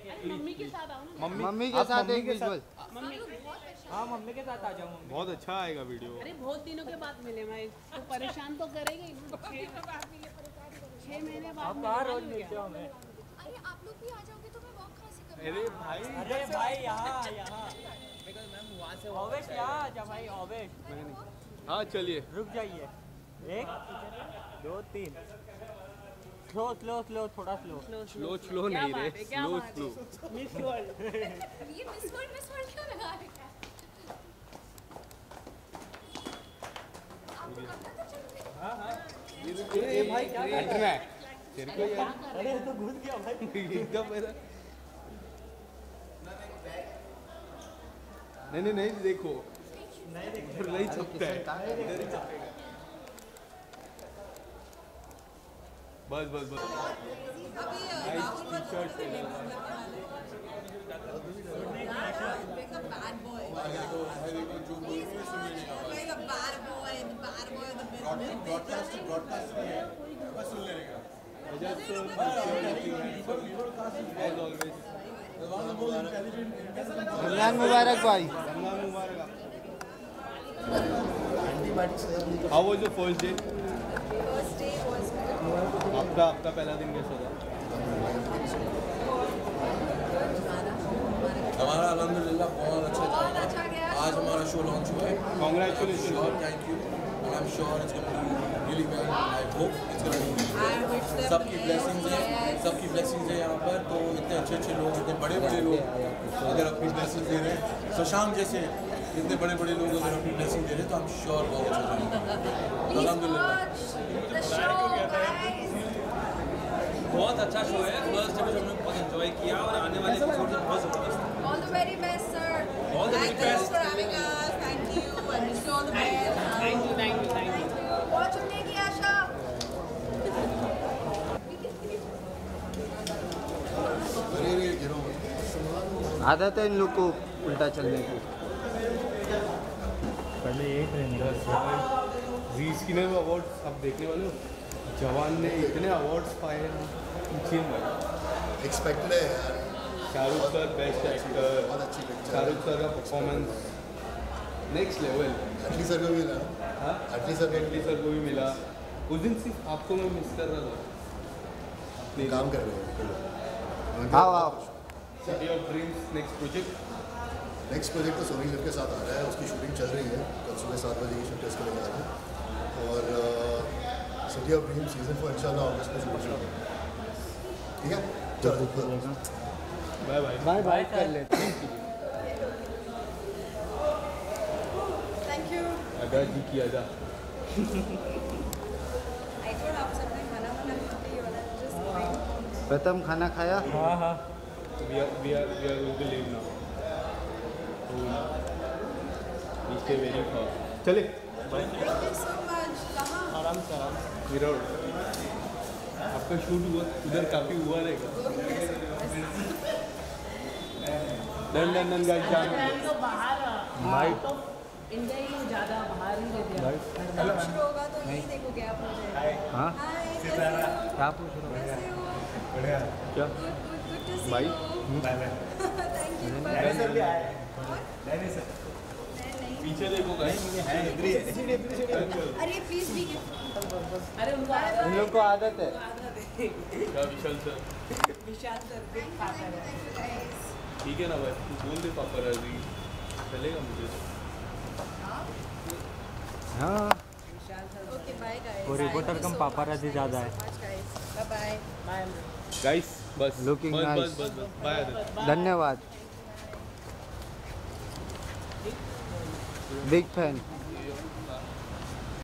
Mummy के साथ आओ ना। मम्मी के साथ एक विजुअल। हाँ मम्मी के साथ आ जाओ। बहुत अच्छा आएगा वीडियो। अरे बहुत दिनों के बाद मिले मैं, तो परेशान तो करेंगे ही ना। 6 महीने बाद। आप कहाँ रोज मिलते हो हमें? अरे आप लोग भी आ जाओगे तो मैं वॉक कहाँ से करूँगा? अरे भाई भाई यहाँ ओवेश यहाँ आ जा भाई ओवेश। हाँ चलिए रुक जाइए 1 2 3 स्लो स्लो स्लो थोड़ा स्लो स्लो नहीं रे स्लो मिस वर्ल्ड। ये मिस वर्ल्ड क्यों लगा रखा है? आपको कब तक चलोगे? ये भाई क्या करना है तेरे को यार? अरे तो घुस गया भाई एकदम ऐसा नहीं देखो नहीं छपता है इधर ही छपेगा। बस टी-शर्ट रमजान मुबारक भाई। How was your first day? First day was आपका पहला दिन कैसा था? हमारा अल्हम्दुलिल्लाह बहुत अच्छा गया। आज हमारा शो लॉन्च हुआ है। Congratulations. Thank you and I'm sure it's going to be really well. I hope it's going to be I wish them सबकी ब्लेसिंग्स है यहाँ पर। तो इतने अच्छे लोग, इतने बड़े लोग अगर अपनी ब्लेसिंग दे रहे हैं, शशांक जैसे इतने बड़े लोग अगर अपनी ब्लेसिंग दे रहे हैं तो I'm sure बहुत अच्छा जाएगा। अल्हम्दुलिल्लाह बहुत अच्छा शो है। फर्स्ट डे हमने बहुत एंजॉय किया और आने वाले एपिसोड में बहुत जबरदस्त। all the very best, sir. All the very best. Thanks for having us. Thank you. I wish you all the best. Thank you. बहुत चुनने की आशा। आदत है इन लोग को उल्टा चलने की। पहले यही ट्रेनिंग जी स्किनर अवार्ड आप देखने वाले हो। जवान ने इतने अवार्ड्स पाए हैं एक्सपेक्टेड है यार। शाहरुख सर बेस्ट एक्टर, बहुत अच्छी पिक्चर। शाहरुख सर का performance next level. Atlee sir को भी मिला। हाँ अटली सर को भी मिला। उस दिन सिर्फ आपको मैं मिस कर रहा था। अपने काम कर रहे हैं। हाँ city of dreams next project तो सोनी लिव के साथ आ रहा है। उसकी शूटिंग चल रही है। कल सुबह 7 बजे की शूट इसके लिए आ रही है। और सिटी ऑफ ड्रीम्स सीजन 4 इंशाल्लाह अगस्त में शुरू होगा। ठीक है चलो बाय कर लेते हैं। Thank you. अदा जी की अदा। I thought आप सबने खाना वाना खाते ही वाला just going. प्रथम खाना खाया? हाँ We are going to leave now. We stay very far. चले Thank you so much. कहाँ? आराम से विराट आपका शूट हुआ उधर काफी हुआ रहेगा। नंदन गाइस जाना तो बाहर भाई तो इंडिया ही ज़्यादा बाहर ही रहते हैं। शुरू होगा तो नहीं देखोगे आप मुझे। हाँ Hi. क्या पूछ रहे हो? कैसे हो? क्या Good to see भाई you. Thank you. नहीं पीछे देखो गाइस। अरे प्लीज भी अरे उनको आदत इन लोग को आदत है। क्या Vishal sir Vishal sir big father है। ठीक है ना भाई तू बोल दे पापा राजी चलेगा मुझे। हाँ Vishal sir. Okay bye guys. और रिपोर्टर कम पापाराजी ज़्यादा है। Bye bye. बाय। गाइस बस Looking nice. बस बाय। धन्यवाद। Big fan.